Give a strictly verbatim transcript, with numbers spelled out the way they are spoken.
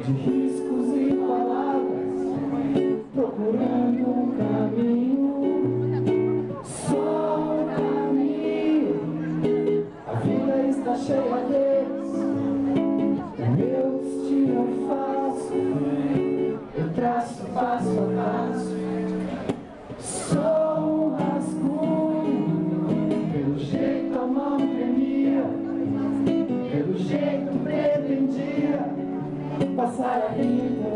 de riscos e palavras, procurando um caminho, só um caminho. A vida está cheia deles, o meu destino é fácil, eu traço passo a passo, só um rascunho. Pelo jeito a mão tremia, pelo jeito pretendia passar a vida